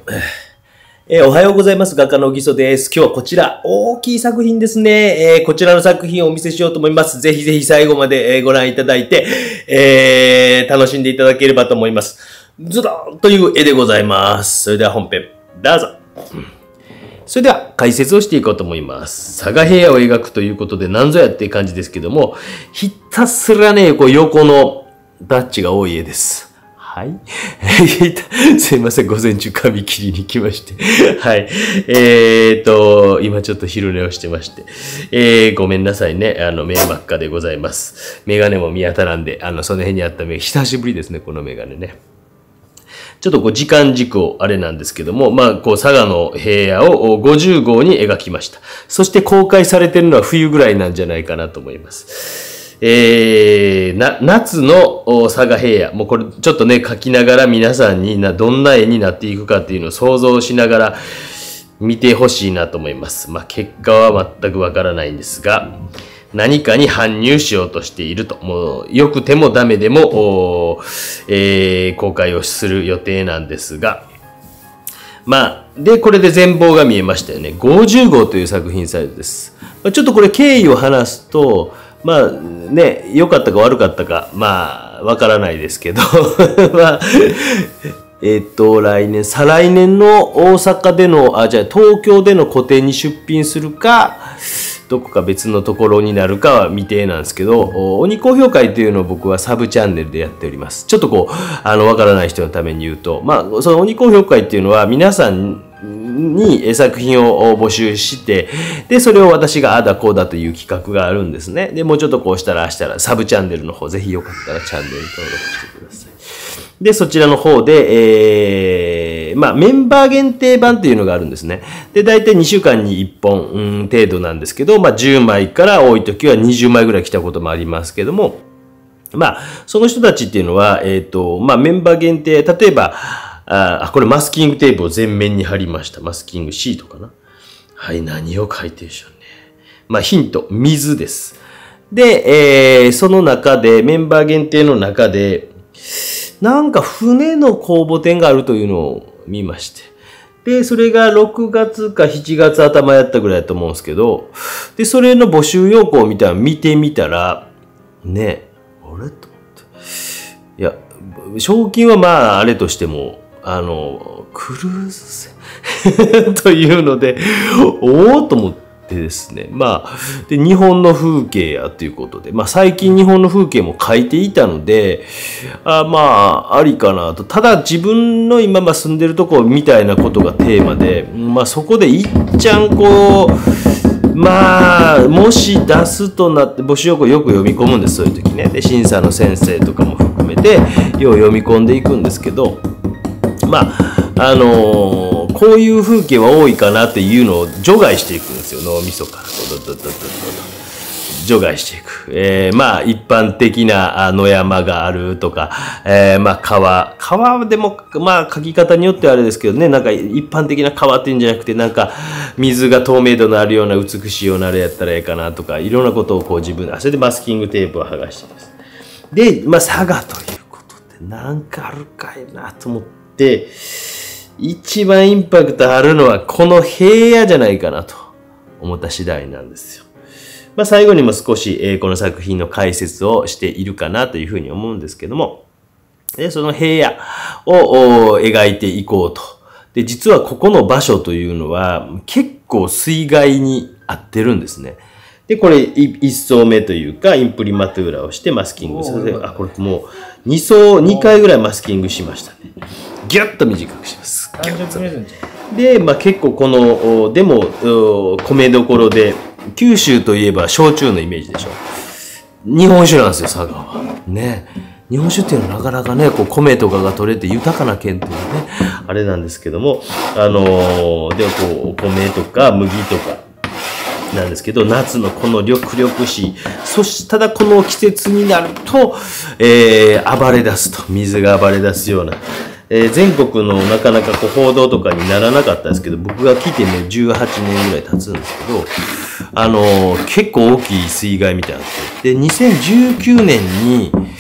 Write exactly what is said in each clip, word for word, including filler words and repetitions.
えーおはようございます。画家のぎそです。今日はこちら、大きい作品ですね。えーこちらの作品をお見せしようと思います。ぜひぜひ最後までえーご覧いただいて、えー楽しんでいただければと思います。ズドーンという絵でございます。それでは本編、どうぞ。それでは解説をしていこうと思います。佐賀平野を描くということで何ぞやっていう感じですけども、ひたすらね、こう横のタッチが多い絵です。はい。すいません、午前中髪切りに来まして。はい。えーと、今ちょっと昼寝をしてまして。えー、ごめんなさいね。あの、目真っ赤でございます。メガネも見当たらんで、あの、その辺にあった目、久しぶりですね、このメガネね。ちょっとこう時間軸をあれなんですけども、まあ、こう佐賀の平野をごじゅうごうに描きました。そして公開されてるのは冬ぐらいなんじゃないかなと思います。えー、な、夏の佐賀平野。もうこれちょっとね、描きながら皆さんにな、どんな絵になっていくかっていうのを想像しながら見てほしいなと思います。まあ、結果は全くわからないんですが、何かに搬入しようとしていると。もう、良くてもダメでも、えー、公開をする予定なんですが、まあ、で、これで全貌が見えましたよね。ごじゅうごうという作品サイズです。ちょっとこれ経緯を話すと、まあね、良かったか悪かったか、まあ、わからないですけど、まあ、えっと、来年、再来年の大阪での、あ、じゃあ東京での個展に出品するか、どこか別のところになるかは未定なんですけど、鬼高評会というのを僕はサブチャンネルでやっております。ちょっとこう、あの、わからない人のために言うと、まあ、その鬼高評会っていうのは皆さんに作品を募集して、で、それを私があだこうだという企画があるんですね。で、もうちょっとこうしたらああしたら、サブチャンネルの方、ぜひよかったらチャンネル登録してください。で、そちらの方で、えー、まあ、メンバー限定版っていうのがあるんですね。で、だいたいにしゅうかんにいっぽん、うん、程度なんですけど、まあ、じゅうまいから多い時はにじゅうまいぐらい来たこともありますけども、まあ、その人たちっていうのは、えっと、まあ、メンバー限定、例えば、あ、これマスキングテープを全面に貼りました。マスキングシートかな。はい、何を書いてるでしょうね。まあ、ヒント、水です。で、えー、その中で、メンバー限定の中で、なんか船の公募展があるというのを見まして。で、それがろくがつかしちがつ頭やったぐらいだと思うんですけど、で、それの募集要項を見たら、見てみたら、ね、あれと思って。いや、賞金はまあ、あれとしても、あの、クルーズ船というので、おおと思ってですね。まあ、で、日本の風景やということで、まあ最近日本の風景も描いていたので、あまあ、ありかなと。ただ自分の今ま住んでるとこみたいなことがテーマで、まあそこでいっちゃんこう、まあ、もし出すとなって、募集要項よく読み込むんです、そういう時ね。で、審査の先生とかも含めて、よう読み込んでいくんですけど、まあ、あのー、こういう風景は多いかなっていうのを除外していくんですよ、脳みそから。ドドドドドド除外していく。えー、まあ、一般的な野山があるとか、えー、まあ、川。川でも、まあ、書き方によってはあれですけどね、なんか一般的な川っていうんじゃなくて、なんか、水が透明度のあるような美しいようなあれやったらええかなとか、いろんなことをこう自分、あ、それでマスキングテープを剥がしてです。で、まあ、佐賀ということで、なんかあるかいなと思って、で、一番インパクトあるのはこの平野じゃないかなと思った次第なんですよ。まあ最後にも少し、えー、この作品の解説をしているかなというふうに思うんですけども、でその平野を描いていこうと。で、実はここの場所というのは結構水害に合ってるんですね。で、これ一層目というか、インプリマトゥーラをしてマスキングさせる。あ、これもう二層、二回ぐらいマスキングしましたね。ギュッと短くします。ギュッと。で、まあ結構この、でも、米どころで、九州といえば焼酎のイメージでしょ。日本酒なんですよ、佐賀は。ね。日本酒っていうのはなかなかね、こう米とかが取れて豊かな県というね、あれなんですけども、あのー、ではこう、お米とか麦とか、なんですけど、夏のこの緑々しい、そしただこの季節になると、えー、暴れ出すと、水が暴れ出すような、えー、全国のなかなかこう報道とかにならなかったんですけど、僕が来てね、じゅうはちねんぐらい経つんですけど、あのー、結構大きい水害みたいなので、にせんじゅうきゅうねんに、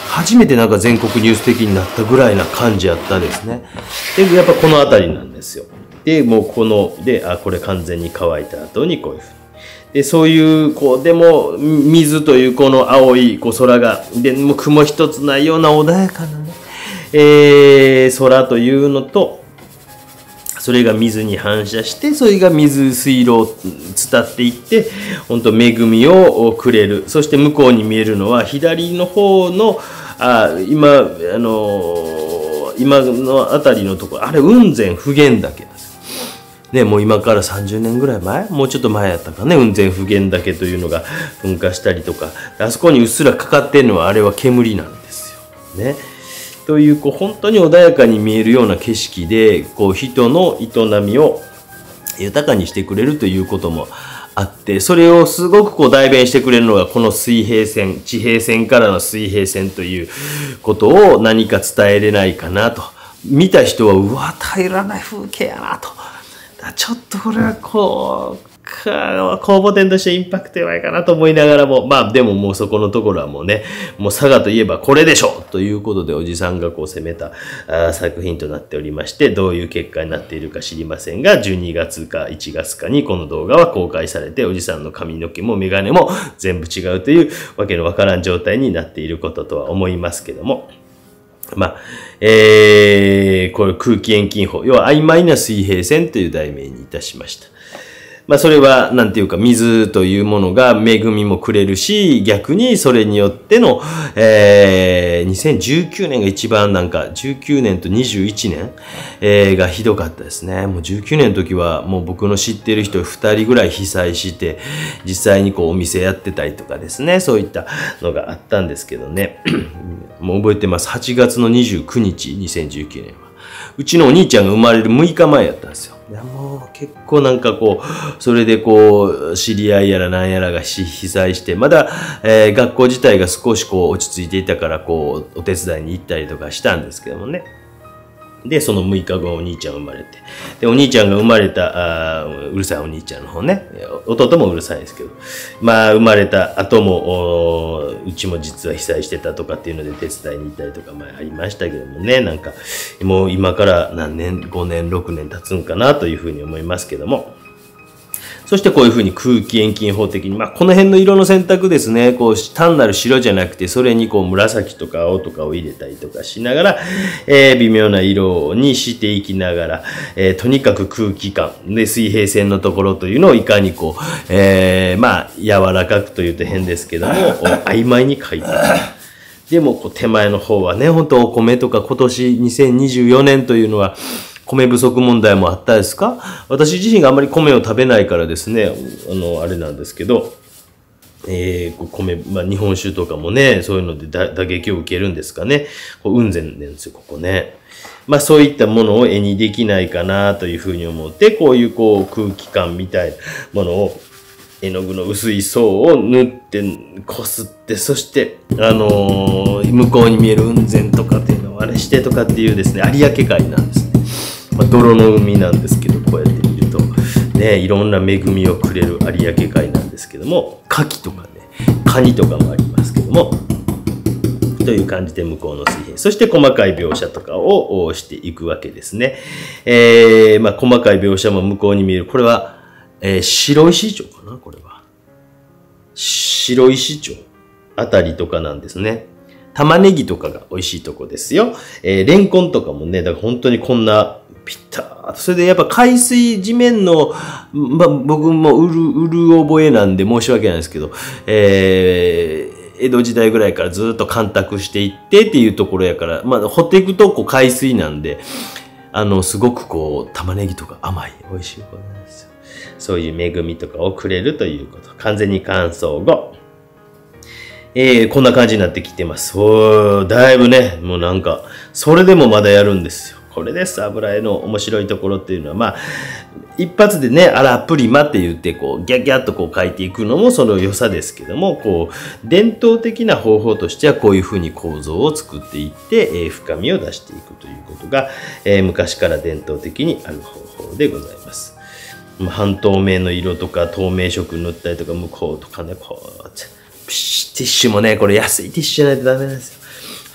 初めてなんか全国ニュース的になったぐらいな感じやったですね。で、やっぱこの辺りなんですよ。で、もうこの、で、あ、これ完全に乾いた後にこういうふうに。で、そういう、こう、でも、水というこの青いこう空が、で、もう雲一つないような穏やかなね、えー、空というのと、それが水に反射して、それが水、水路を伝っていって、本当恵みをくれる。そして向こうに見えるのは、左の方の、あ、今、あのー、今のあたりのところ、あれ、雲仙普賢岳なんですよ。ね、もう今からさんじゅうねんぐらい前もうちょっと前やったかね、雲仙普賢岳というのが噴火したりとか、あそこにうっすらかかってるのは、あれは煙なんですよ。ね。という、こう、本当に穏やかに見えるような景色で、こう、人の営みを豊かにしてくれるということもあって、それをすごくこう代弁してくれるのが、この水平線、地平線からの水平線ということを何か伝えれないかなと。見た人は、うわ、平らな風景やなと。ちょっとこれはこう、公募点としてインパクト弱いかなと思いながらも、まあでももうそこのところはもうね、もう佐賀といえばこれでしょということでおじさんがこう攻めたあ作品となっておりまして、どういう結果になっているか知りませんが、じゅうにがつかいちがつかにこの動画は公開されて、おじさんの髪の毛もメガネも全部違うというわけのわからん状態になっていることとは思いますけども、まあ、えー、これ空気遠近法、要は曖昧な水平線という題名にいたしました。まあそれは、なんていうか、水というものが恵みもくれるし、逆にそれによっての、えー、にせんじゅうきゅうねんが一番なんか、じゅうきゅうねんとにじゅういちねん、えー、がひどかったですね。もうじゅうきゅうねんの時は、もう僕の知ってる人ふたりぐらい被災して、実際にこうお店やってたりとかですね、そういったのがあったんですけどね。もう覚えてます。はちがつのにじゅうくにち、にせんじゅうきゅうねんは。うちのお兄ちゃんが生まれるむいかまえやったんですよ。いやもう結構なんかこう、それでこう、知り合いやらなんやらが被災して、まだ、えー、学校自体が少しこう落ち着いていたからこう、お手伝いに行ったりとかしたんですけどもね。で、そのむいかごお兄ちゃんが生まれて。で、お兄ちゃんが生まれた、あうるさいお兄ちゃんの方ね。弟もうるさいですけど。まあ、生まれた後も、うちも実は被災してたとかっていうので手伝いに行ったりとか、まあ、ありましたけどもね。なんか、もう今から何年、ごねん、ろくねん経つんかなというふうに思いますけども。そしてこういうふうに空気遠近法的に、まあこの辺の色の選択ですね、こう単なる白じゃなくて、それにこう紫とか青とかを入れたりとかしながら、えー、微妙な色にしていきながら、えー、とにかく空気感で水平線のところというのをいかにこう、えー、まあ柔らかくというと変ですけども、曖昧に描いていく。でもこう手前の方はね、本当お米とか今年にせんにじゅうよねんというのは、米不足問題もあったですか？私自身があんまり米を食べないからですね、あの、あれなんですけど、えー、米、まあ、日本酒とかもね、そういうので打撃を受けるんですかね。こう雲仙なんですよ、ここね。まあ、そういったものを絵にできないかなというふうに思って、こういうこう空気感みたいなものを、絵の具の薄い層を塗って、こすって、そして、あのー、向こうに見える雲仙とかっていうのをあれしてとかっていうですね、有明海なんですね。まあ、泥の海なんですけど、こうやって見ると、ね、いろんな恵みをくれる有明海なんですけども、牡蠣とかね、カニとかもありますけども、という感じで向こうの水平。そして細かい描写とかをしていくわけですね。えー、まあ細かい描写も向こうに見える。これは、えー、白石町かなこれは。白石町あたりとかなんですね。玉ねぎとかが美味しいとこですよ。えー、レンコンとかもね、だから本当にこんな、ピッターそれでやっぱ海水地面の、まあ、僕もうる、うる覚えなんで申し訳ないですけど、えー、江戸時代ぐらいからずっと干拓していってっていうところやから、まあ、掘っていくとこう海水なんで、あの、すごくこう、玉ねぎとか甘い、美味しいことなんですよ。そういう恵みとかをくれるということ。完全に乾燥後。えー、こんな感じになってきてます。おー、だいぶね、もうなんか、それでもまだやるんですよ。これです、油絵の面白いところっていうのは、まあ、一発でね、あら、プリマって言って、こう、ギャギャッとこう書いていくのもその良さですけども、こう、伝統的な方法としては、こういうふうに構造を作っていって、えー、深みを出していくということが、えー、昔から伝統的にある方法でございます。半透明の色とか、透明色塗ったりとか、向こうとかね、こう、ピシッ、ティッシュもね、これ安いティッシュじゃないとダメなんですよ。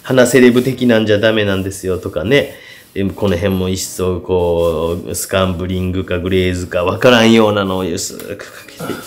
花セレブ的なんじゃダメなんですよとかね。でこの辺も一層こう、スカンブリングかグレーズかわからんようなのを薄くかけています。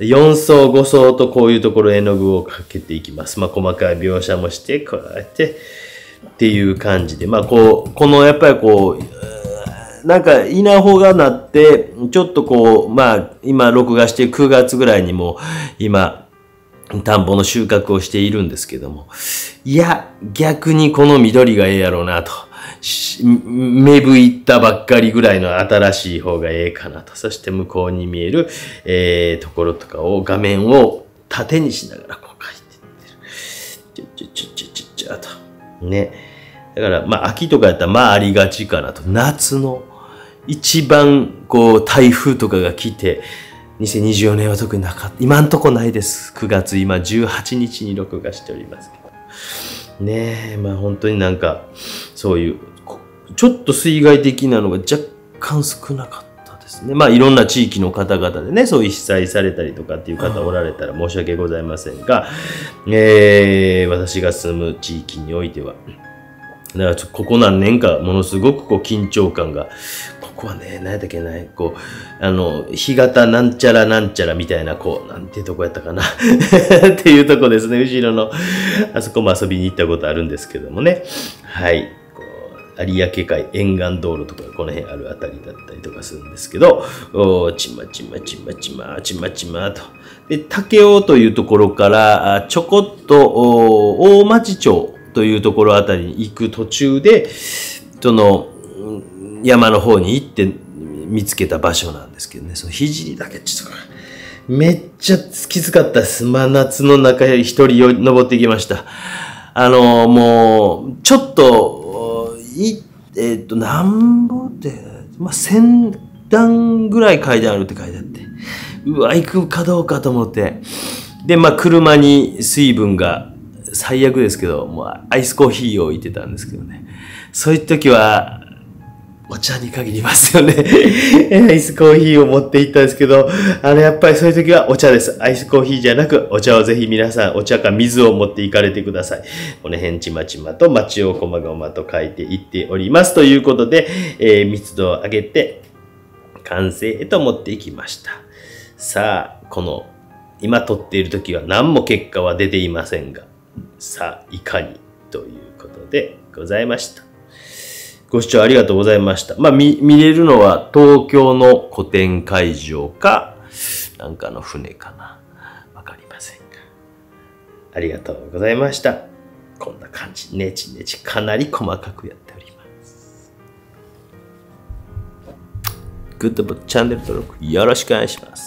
よん層ご層とこういうところ絵の具をかけていきます。まあ細かい描写もして、こうやってっていう感じで、まあこう、このやっぱりこう、なんか稲穂がなって、ちょっとこう、まあ今録画してくがつぐらいにも今、田んぼの収穫をしているんですけども、いや、逆にこの緑がええやろうなと。芽吹いたばっかりぐらいの新しい方がええかなと。そして向こうに見える、えー、ところとかを、画面を縦にしながらこう描いていってる。ちょちょちょちょちょちょと。ね。だから、まあ、秋とかやったら、まあ、ありがちかなと。夏の、一番、こう、台風とかが来て、にせんにじゅうよねんは特になかった。今んとこないです。くがつ、今じゅうはちにちに録画しておりますけど。ねえ、まあ本当になんか、そういう、ちょっと水害的なのが若干少なかったですね。まあいろんな地域の方々でね、そういう被災されたりとかっていう方おられたら申し訳ございませんが、えー、私が住む地域においては、だからここ何年かものすごくこう緊張感が、ここはね、何やったっけな、こう、あの、干潟なんちゃらなんちゃらみたいな、こう、なんていうとこやったかなっていうとこですね。後ろの、あそこも遊びに行ったことあるんですけどもね。はい。こう有明海沿岸道路とかこの辺あるあたりだったりとかするんですけど、おちまちまちまちまちまちまと。で、武雄というところから、ちょこっと、大町町というところあたりに行く途中で、その、山の方に行って見つけた場所なんですけどね、その聖だけちょっと、めっちゃきつかったです。真夏の中へ一人登ってきました。あの、もう、ちょっと、い、えっと、なんぼって、まあ、千段ぐらい階段あるって書いてあって、うわ、行くかどうかと思って、で、まあ、車に水分が、最悪ですけど、もうアイスコーヒーを置いてたんですけどね。そういう時は、お茶に限りますよね。アイスコーヒーを持って行ったんですけど、あの、やっぱりそういう時はお茶です。アイスコーヒーじゃなく、お茶をぜひ皆さん、お茶か水を持って行かれてください。この辺ちまちまと町をこまごまと書いていっております。ということで、えー、密度を上げて、完成へと持っていきました。さあ、この、今撮っている時は何も結果は出ていませんが、さあ、いかにということでございました。ご視聴ありがとうございました。まあ、見、見れるのは東京の古典会場か、なんかの船かな。わかりませんが。ありがとうございました。こんな感じ、ねちねちかなり細かくやっております。グッドボタン、チャンネル登録よろしくお願いします。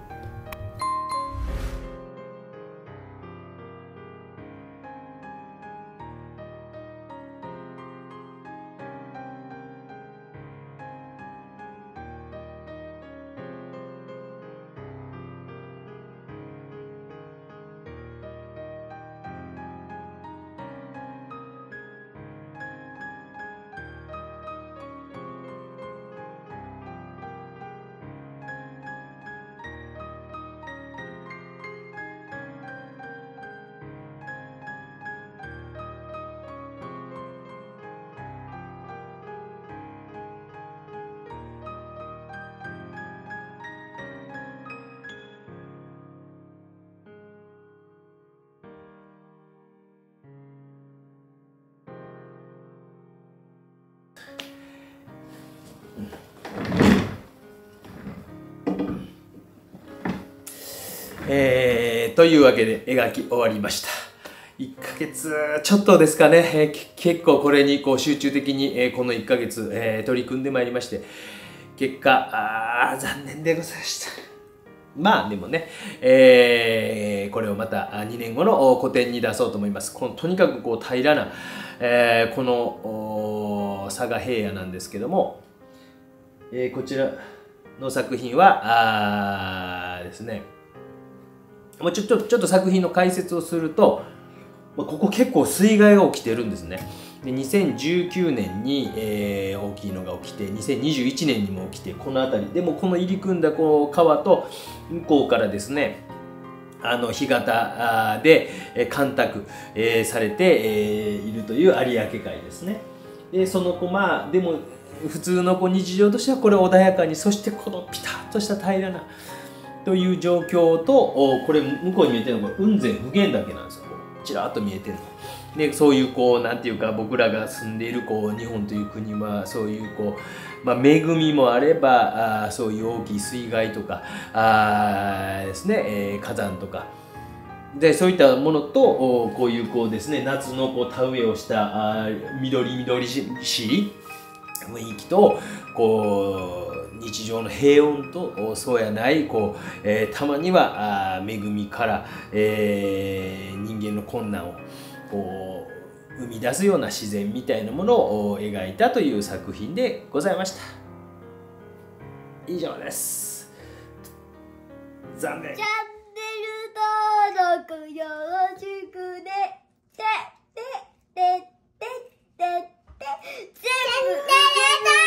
えー、というわけで描き終わりました。いっかげつちょっとですかね、えー、結構これにこう集中的に、えー、このいっかげつ、えー、取り組んでまいりまして、結果、あ残念でございました。まあでもね、えー、これをまたにねんごの個展に出そうと思います。このとにかくこう平らな、えー、この佐賀平野なんですけども、えー、こちらの作品はあですね、もうちょっとちょっと作品の解説をすると、ここ結構水害が起きてるんですね。でにせんじゅうきゅうねんに、えー、大きいのが起きて、にせんにじゅういちねんにも起きて、この辺りでもこの入り組んだこう川と向こうからですね、 あの、干潟で、えー、干拓、えー、されて、えー、いるという有明海ですね。で、その子、まあ、でも、普通のこう日常としてはこれ穏やかに、そしてこのピタッとした平らなという状況と、これ向こうに見えてるのが雲仙普賢岳なんですよ。こうちらっと見えてるの。で、そういうこうなんていうか、僕らが住んでいるこう日本という国はそういうこう、まあ、恵みもあれば、あそういう大きい水害とかあですね、えー、火山とか。でそういったものとこういうこうですね、夏のこう田植えをしたあ緑緑しい雰囲気とこう日常の平穏とそうやないこう、えー、たまにはあ恵みから、えー、人間の困難をこう生み出すような自然みたいなものを描いたという作品でございました。以上です。残念。チャンネル登録よろしくね。てててててて全部